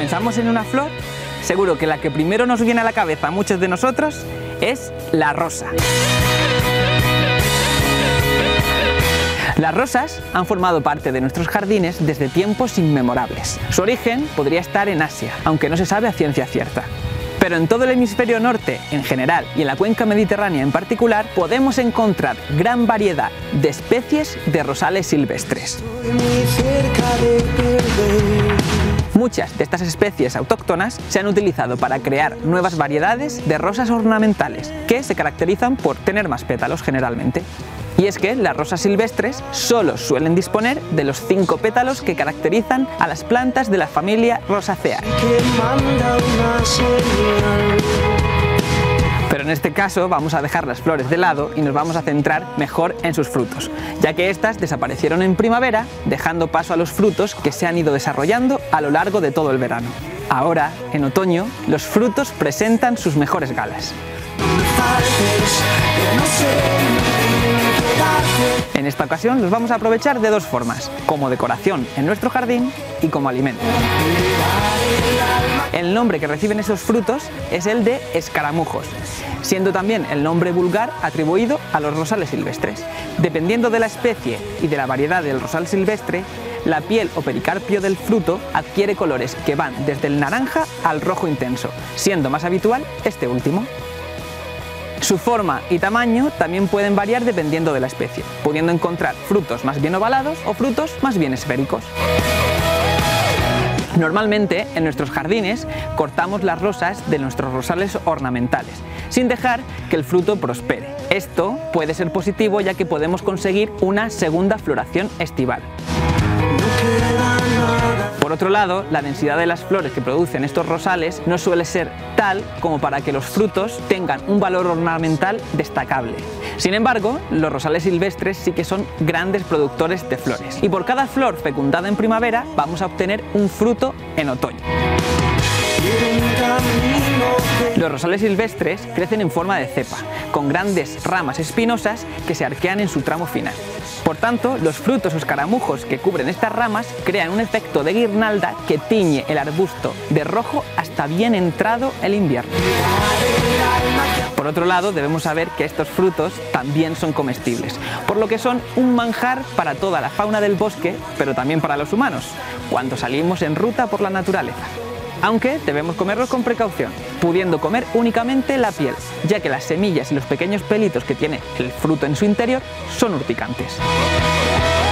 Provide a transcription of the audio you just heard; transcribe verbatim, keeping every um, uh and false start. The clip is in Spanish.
pensamos en una flor, seguro que la que primero nos viene a la cabeza a muchos de nosotros es la rosa. Las rosas han formado parte de nuestros jardines desde tiempos inmemorables. Su origen podría estar en Asia, aunque no se sabe a ciencia cierta. Pero en todo el hemisferio norte en general y en la cuenca mediterránea en particular podemos encontrar gran variedad de especies de rosales silvestres. Muchas de estas especies autóctonas se han utilizado para crear nuevas variedades de rosas ornamentales que se caracterizan por tener más pétalos generalmente. Y es que las rosas silvestres solo suelen disponer de los cinco pétalos que caracterizan a las plantas de la familia Rosaceae. Pero en este caso vamos a dejar las flores de lado y nos vamos a centrar mejor en sus frutos, ya que estas desaparecieron en primavera, dejando paso a los frutos que se han ido desarrollando a lo largo de todo el verano. Ahora, en otoño, los frutos presentan sus mejores galas. En esta ocasión los vamos a aprovechar de dos formas, como decoración en nuestro jardín y como alimento. El nombre que reciben esos frutos es el de escaramujos, siendo también el nombre vulgar atribuido a los rosales silvestres. Dependiendo de la especie y de la variedad del rosal silvestre, la piel o pericarpio del fruto adquiere colores que van desde el naranja al rojo intenso, siendo más habitual este último. Su forma y tamaño también pueden variar dependiendo de la especie, pudiendo encontrar frutos más bien ovalados o frutos más bien esféricos. Normalmente en nuestros jardines cortamos las rosas de nuestros rosales ornamentales, sin dejar que el fruto prospere. Esto puede ser positivo ya que podemos conseguir una segunda floración estival. Por otro lado, la densidad de las flores que producen estos rosales no suele ser tal como para que los frutos tengan un valor ornamental destacable. Sin embargo, los rosales silvestres sí que son grandes productores de flores, y por cada flor fecundada en primavera vamos a obtener un fruto en otoño. Los rosales silvestres crecen en forma de cepa, con grandes ramas espinosas que se arquean en su tramo final. Por tanto, los frutos o escaramujos que cubren estas ramas crean un efecto de guirnalda que tiñe el arbusto de rojo hasta bien entrado el invierno. Por otro lado, debemos saber que estos frutos también son comestibles, por lo que son un manjar para toda la fauna del bosque, pero también para los humanos, cuando salimos en ruta por la naturaleza. Aunque debemos comerlos con precaución, pudiendo comer únicamente la piel, ya que las semillas y los pequeños pelitos que tiene el fruto en su interior son urticantes.